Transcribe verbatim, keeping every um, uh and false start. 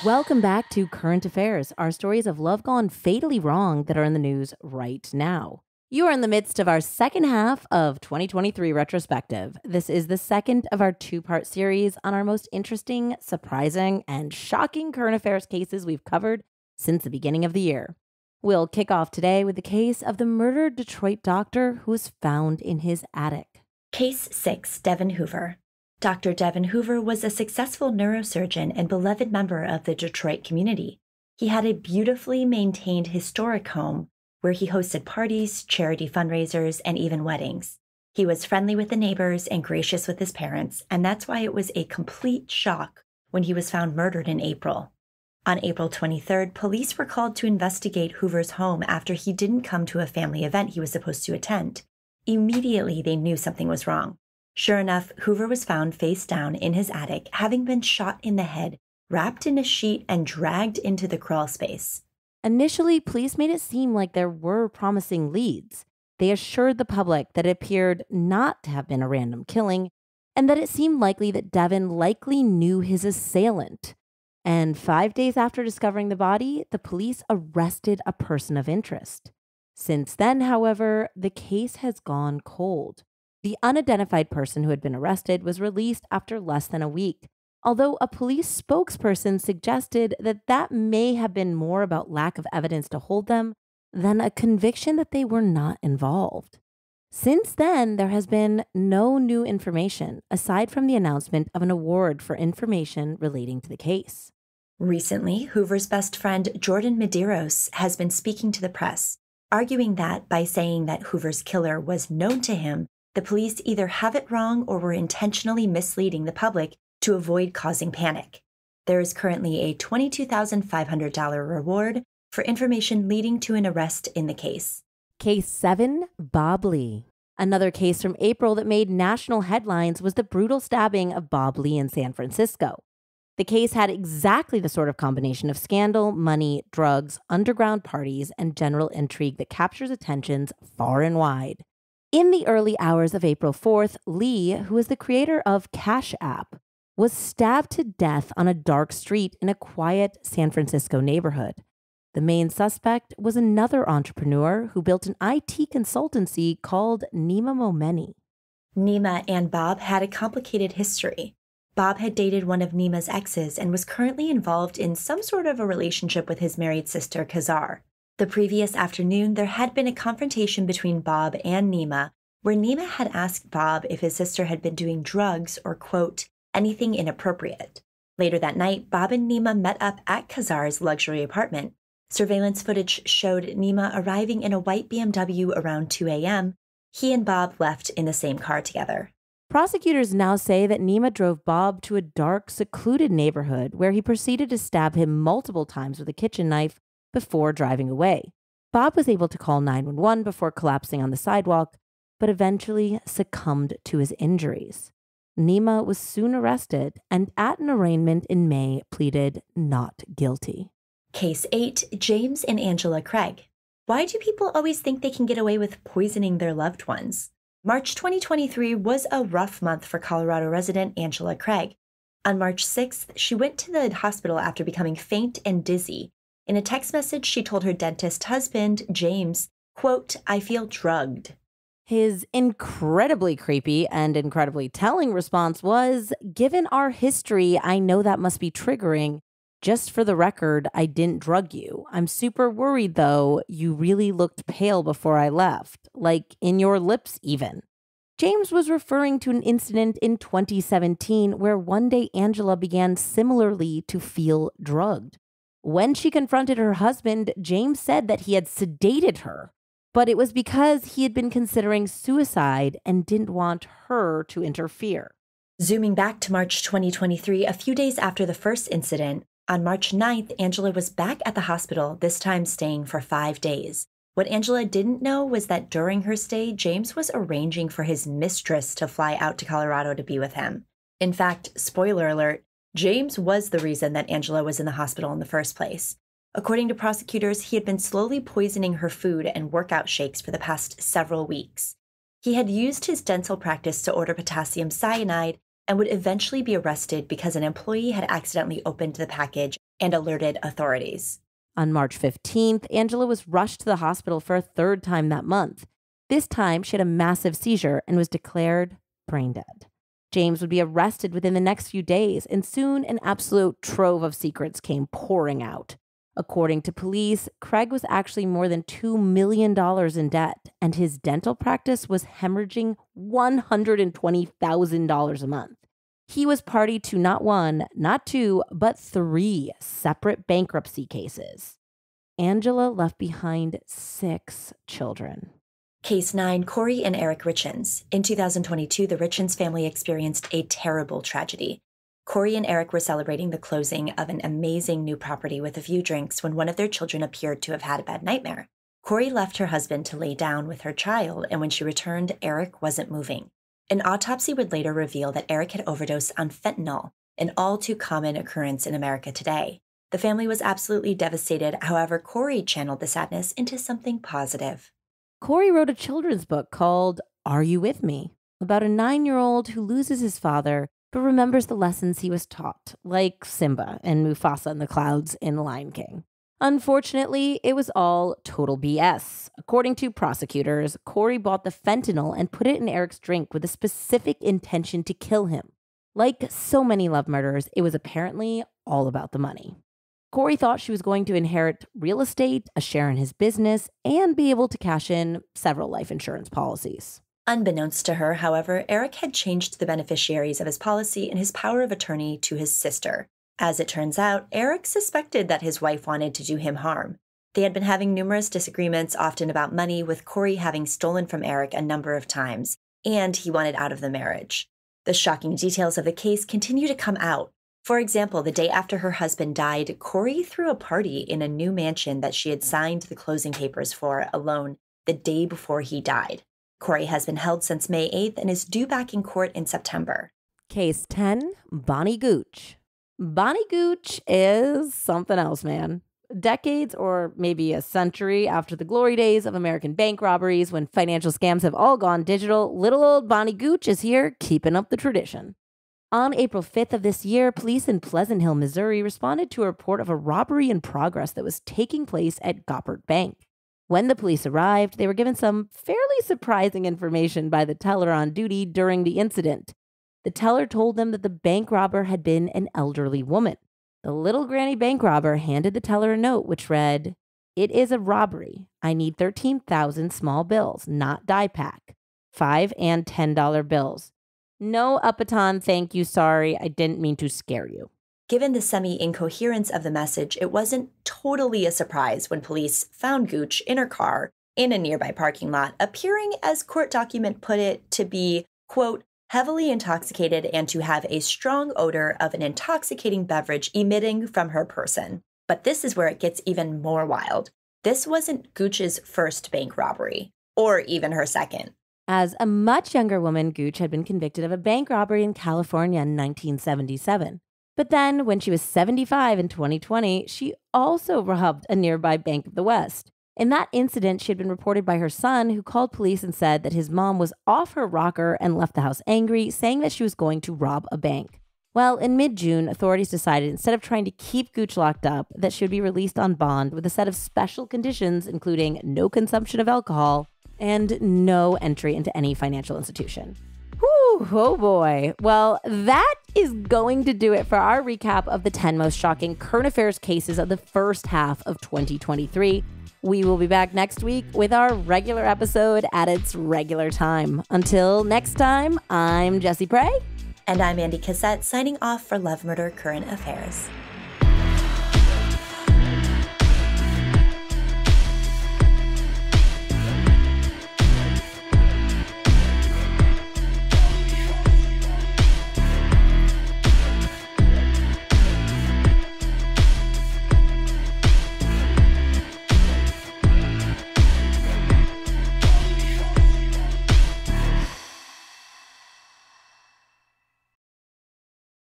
Welcome back to Current Affairs, our stories of love gone fatally wrong that are in the news right now. You are in the midst of our second half of twenty twenty-three retrospective. This is the second of our two-part series on our most interesting, surprising, and shocking current affairs cases we've covered since the beginning of the year. We'll kick off today with the case of the murdered Detroit doctor who was found in his attic. Case six, Devon Hoover. Doctor Devon Hoover was a successful neurosurgeon and beloved member of the Detroit community. He had a beautifully maintained historic home where he hosted parties, charity fundraisers, and even weddings. He was friendly with the neighbors and gracious with his parents, and that's why it was a complete shock when he was found murdered in April. On April twenty-third, police were called to investigate Hoover's home after he didn't come to a family event he was supposed to attend. Immediately, they knew something was wrong. Sure enough, Hoover was found face down in his attic, having been shot in the head, wrapped in a sheet, and dragged into the crawl space. Initially, police made it seem like there were promising leads. They assured the public that it appeared not to have been a random killing, and that it seemed likely that Devon likely knew his assailant. And five days after discovering the body, the police arrested a person of interest. Since then, however, the case has gone cold. The unidentified person who had been arrested was released after less than a week, although a police spokesperson suggested that that may have been more about lack of evidence to hold them than a conviction that they were not involved. Since then, there has been no new information aside from the announcement of an award for information relating to the case. Recently, Hoover's best friend, Jordan Medeiros, has been speaking to the press, arguing that by saying that Hoover's killer was known to him, the police either have it wrong or were intentionally misleading the public to avoid causing panic. There is currently a twenty-two thousand five hundred dollars reward for information leading to an arrest in the case. Case seven, Bob Lee. Another case from April that made national headlines was the brutal stabbing of Bob Lee in San Francisco. The case had exactly the sort of combination of scandal, money, drugs, underground parties, and general intrigue that captures attentions far and wide. In the early hours of April fourth, Lee, who is the creator of Cash App, was stabbed to death on a dark street in a quiet San Francisco neighborhood. The main suspect was another entrepreneur who built an I T consultancy called Nima Momeni. Nima and Bob had a complicated history. Bob had dated one of Nima's exes and was currently involved in some sort of a relationship with his married sister, Kazar. The previous afternoon, there had been a confrontation between Bob and Nima, where Nima had asked Bob if his sister had been doing drugs or, quote, anything inappropriate. Later that night, Bob and Nima met up at Kazar's luxury apartment. Surveillance footage showed Nima arriving in a white B M W around two a.m. He and Bob left in the same car together. Prosecutors now say that Nima drove Bob to a dark, secluded neighborhood where he proceeded to stab him multiple times with a kitchen knife before driving away. Bob was able to call nine one one before collapsing on the sidewalk, but eventually succumbed to his injuries. Nima was soon arrested and at an arraignment in May pleaded not guilty. Case eight, James and Angela Craig. Why do people always think they can get away with poisoning their loved ones? March twenty twenty-three was a rough month for Colorado resident Angela Craig. On March sixth, she went to the hospital after becoming faint and dizzy. In a text message, she told her dentist husband, James, quote, I feel drugged. His incredibly creepy and incredibly telling response was, given our history, I know that must be triggering. Just for the record, I didn't drug you. I'm super worried, though. You really looked pale before I left, like in your lips even. James was referring to an incident in twenty seventeen where one day Angela began similarly to feel drugged. When she confronted her husband, James said that he had sedated her, but it was because he had been considering suicide and didn't want her to interfere. Zooming back to March twenty twenty-three, a few days after the first incident, on March ninth, Angela was back at the hospital, this time staying for five days. What Angela didn't know was that during her stay, James was arranging for his mistress to fly out to Colorado to be with him. In fact, spoiler alert, James was the reason that Angela was in the hospital in the first place. According to prosecutors, he had been slowly poisoning her food and workout shakes for the past several weeks. He had used his dental practice to order potassium cyanide and would eventually be arrested because an employee had accidentally opened the package and alerted authorities. On March fifteenth, Angela was rushed to the hospital for a third time that month. This time, she had a massive seizure and was declared brain dead. James would be arrested within the next few days, and soon an absolute trove of secrets came pouring out. According to police, Craig was actually more than two million dollars in debt, and his dental practice was hemorrhaging one hundred twenty thousand dollars a month. He was party to not one, not two, but three separate bankruptcy cases. Angela left behind six children. Case nine, Kouri and Eric Richins. In two thousand twenty-two, the Richins family experienced a terrible tragedy. Kouri and Eric were celebrating the closing of an amazing new property with a few drinks when one of their children appeared to have had a bad nightmare. Kouri left her husband to lay down with her child, and when she returned, Eric wasn't moving. An autopsy would later reveal that Eric had overdosed on fentanyl, an all-too-common occurrence in America today. The family was absolutely devastated. However, Kouri channeled the sadness into something positive. Kouri wrote a children's book called Are You With Me? About a nine-year-old who loses his father but remembers the lessons he was taught, like Simba and Mufasa in the clouds in The Lion King. Unfortunately, it was all total B S. According to prosecutors, Kouri bought the fentanyl and put it in Eric's drink with a specific intention to kill him. Like so many love murders, it was apparently all about the money. Kouri thought she was going to inherit real estate, a share in his business, and be able to cash in several life insurance policies. Unbeknownst to her, however, Eric had changed the beneficiaries of his policy and his power of attorney to his sister. As it turns out, Eric suspected that his wife wanted to do him harm. They had been having numerous disagreements, often about money, with Kouri having stolen from Eric a number of times, and he wanted out of the marriage. The shocking details of the case continue to come out. For example, the day after her husband died, Kouri threw a party in a new mansion that she had signed the closing papers for alone the day before he died. Kouri has been held since May eighth and is due back in court in September. Case ten, Bonnie Gooch. Bonnie Gooch is something else, man. Decades or maybe a century after the glory days of American bank robberies when financial scams have all gone digital, little old Bonnie Gooch is here keeping up the tradition. On April fifth of this year, police in Pleasant Hill, Missouri responded to a report of a robbery in progress that was taking place at Goppert Bank. When the police arrived, they were given some fairly surprising information by the teller on duty during the incident. The teller told them that the bank robber had been an elderly woman. The little granny bank robber handed the teller a note which read, "It is a robbery. I need thirteen thousand small bills, not die pack. five and ten dollar bills. No Uppaton, thank you, sorry, I didn't mean to scare you." Given the semi-incoherence of the message, it wasn't totally a surprise when police found Gooch in her car in a nearby parking lot, appearing, as court document put it, to be, quote, heavily intoxicated and to have a strong odor of an intoxicating beverage emitting from her person. But this is where it gets even more wild. This wasn't Gooch's first bank robbery, or even her second. As a much younger woman, Gooch had been convicted of a bank robbery in California in nineteen seventy-seven. But then, when she was seventy-five in twenty twenty, she also robbed a nearby Bank of the West. In that incident, she had been reported by her son, who called police and said that his mom was off her rocker and left the house angry, saying that she was going to rob a bank. Well, in mid-June, authorities decided, instead of trying to keep Gooch locked up, that she would be released on bond with a set of special conditions, including no consumption of alcohol and no entry into any financial institution. Whew, oh boy. Well, that is going to do it for our recap of the ten most shocking current affairs cases of the first half of twenty twenty-three. We will be back next week with our regular episode at its regular time. Until next time, I'm Jessie Prey. And I'm Andie Cassette, signing off for Love Murder Current Affairs.